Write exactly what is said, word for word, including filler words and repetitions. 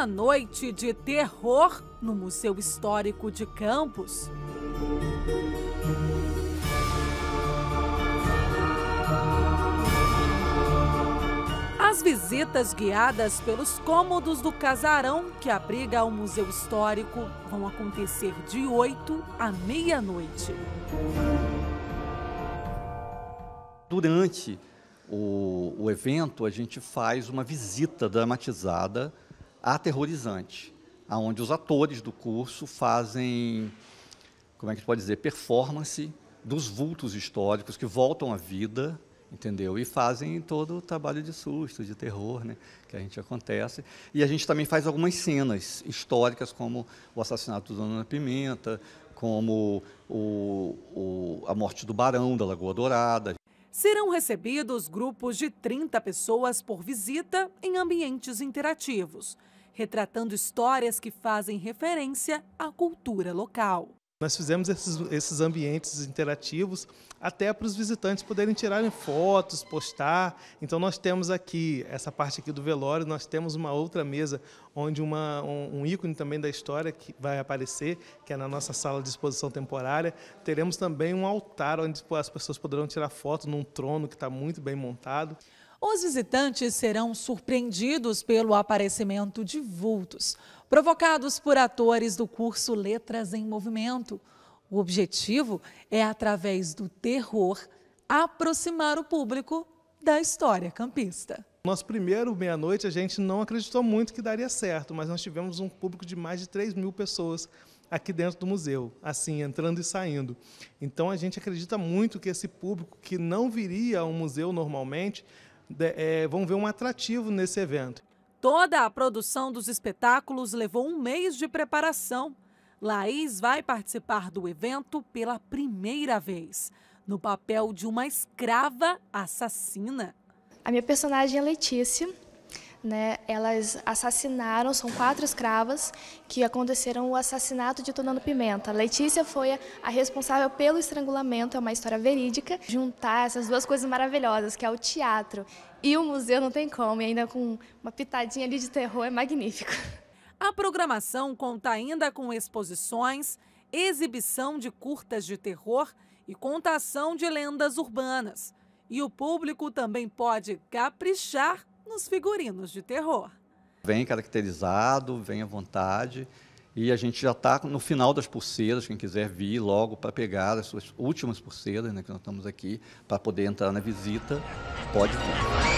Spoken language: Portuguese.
Uma noite de terror no Museu Histórico de Campos. As visitas guiadas pelos cômodos do casarão que abriga o Museu Histórico vão acontecer de oito à meia-noite. Durante o, o evento, a gente faz uma visita dramatizada aterrorizante, onde os atores do curso fazem, como é que pode dizer, performance dos vultos históricos que voltam à vida, entendeu? E fazem todo o trabalho de susto, de terror, né, que a gente acontece. E a gente também faz algumas cenas históricas, como o assassinato da Dona Pimenta, como o, o, a morte do Barão da Lagoa Dourada. Serão recebidos grupos de trinta pessoas por visita em ambientes interativos, retratando histórias que fazem referência à cultura local. Nós fizemos esses, esses ambientes interativos até para os visitantes poderem tirarem fotos, postar. Então nós temos aqui, essa parte aqui do velório, nós temos uma outra mesa onde uma, um, um ícone também da história que vai aparecer, que é na nossa sala de exposição temporária. Teremos também um altar onde as pessoas poderão tirar fotos num trono que está muito bem montado. Os visitantes serão surpreendidos pelo aparecimento de vultos, provocados por atores do curso Letras em Movimento. O objetivo é, através do terror, aproximar o público da história campista. Nosso primeiro meia-noite, a gente não acreditou muito que daria certo, mas nós tivemos um público de mais de três mil pessoas aqui dentro do museu, assim, entrando e saindo. Então, a gente acredita muito que esse público que não viria ao museu normalmente, É, vão ver um atrativo nesse evento. Toda a produção dos espetáculos levou um mês de preparação. Laís vai participar do evento pela primeira vez, no papel de uma escrava assassina. A minha personagem é Letícia. Né, elas assassinaram, são quatro escravas que aconteceram o assassinato de Dona Pimenta. Letícia foi a responsável pelo estrangulamento, é uma história verídica. Juntar essas duas coisas maravilhosas, que é o teatro e o museu, não tem como, e ainda com uma pitadinha ali de terror, é magnífico. A programação conta ainda com exposições, exibição de curtas de terror e contação de lendas urbanas. E o público também pode caprichar nos figurinos de terror. Vem caracterizado, vem à vontade, e a gente já está no final das pulseiras, quem quiser vir logo para pegar as suas últimas pulseiras, né, que nós estamos aqui, para poder entrar na visita, pode vir.